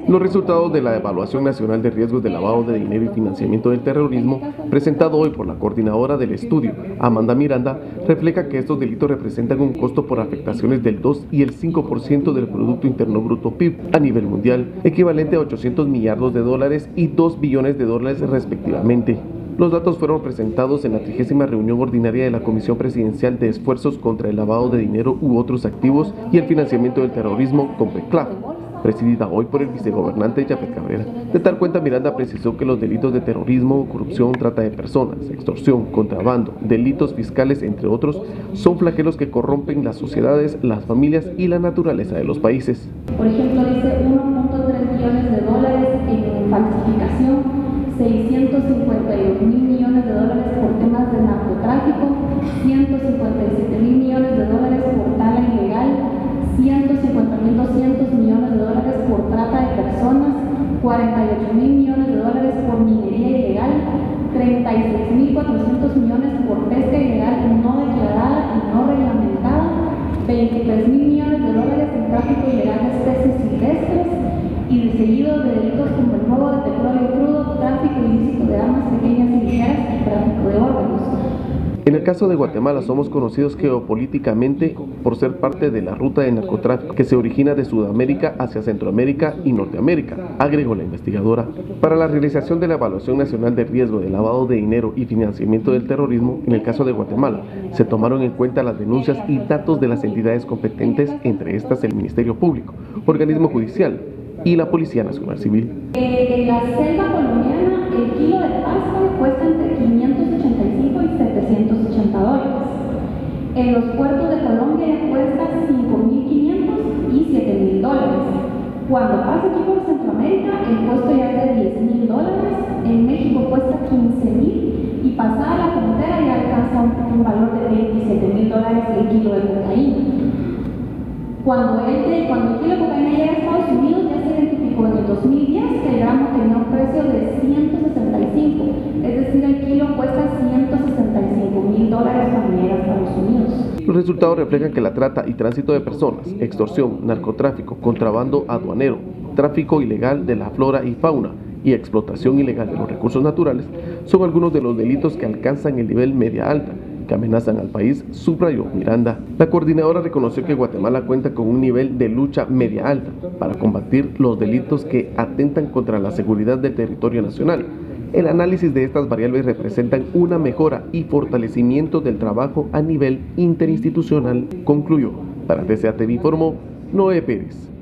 Los resultados de la Evaluación Nacional de Riesgos de Lavado de Dinero y Financiamiento del Terrorismo, presentado hoy por la coordinadora del estudio, Amanda Miranda, refleja que estos delitos representan un costo por afectaciones del 2 y el 5% del Producto Interno Bruto PIB a nivel mundial, equivalente a 800 millardos de dólares y 2 billones de dólares respectivamente. Los datos fueron presentados en la 30ª reunión ordinaria de la Comisión Presidencial de Esfuerzos contra el Lavado de Dinero u Otros Activos y el Financiamiento del Terrorismo, CONPECLAF, presidida hoy por el vicegobernante Yaphet Cabrera. De tal cuenta, Miranda precisó que los delitos de terrorismo, corrupción, trata de personas, extorsión, contrabando, delitos fiscales, entre otros, son flagelos que corrompen las sociedades, las familias y la naturaleza de los países. Por ejemplo, dice 1.3 billones de dólares en falsificación, 652 mil millones de dólares por temas de narcotráfico, 157 mil millones de dólares por tala ilegal, 150.200 millones de dólares por trata de personas, 48 mil millones de dólares por minería ilegal, 36.400 millones por pesca ilegal no declarada y no reglamentada, 23 mil millones de dólares en tráfico ilegal de especies silvestres y seguido de delitos como el robo de petróleo crudo, tráfico ilícito de armas pequeñas y ligeras y tráfico de órganos. En el caso de Guatemala somos conocidos geopolíticamente por ser parte de la ruta de narcotráfico que se origina de Sudamérica hacia Centroamérica y Norteamérica, agregó la investigadora. Para la realización de la Evaluación Nacional de Riesgo de Lavado de Dinero y Financiamiento del Terrorismo, en el caso de Guatemala, se tomaron en cuenta las denuncias y datos de las entidades competentes, entre estas el Ministerio Público, organismo judicial y la Policía Nacional Civil. En la selva colombiana, el kilo de pasta cuesta entre 585 y 780 dólares. En los puertos de Colombia cuesta 5.500 y 7.000 dólares. Cuando pasa aquí por Centroamérica, el costo ya es de 10.000 dólares. En México cuesta 15.000 y pasada la frontera ya alcanza un valor de 27.000 dólares el kilo de cocaína. Cuando el kilo de cocaína llega a Estados Unidos, ya se identificó en el 2010 que el gramo tenía un precio de 165, es decir, el kilo cuesta 165.000 dólares cuando llega a Estados Unidos. Los resultados reflejan que la trata y tránsito de personas, extorsión, narcotráfico, contrabando aduanero, tráfico ilegal de la flora y fauna y explotación ilegal de los recursos naturales son algunos de los delitos que alcanzan el nivel media-alta, que amenazan al país, subrayó Miranda. La coordinadora reconoció que Guatemala cuenta con un nivel de lucha media-alta para combatir los delitos que atentan contra la seguridad del territorio nacional. El análisis de estas variables representan una mejora y fortalecimiento del trabajo a nivel interinstitucional, concluyó. Para TCA TV informó Noé Pérez.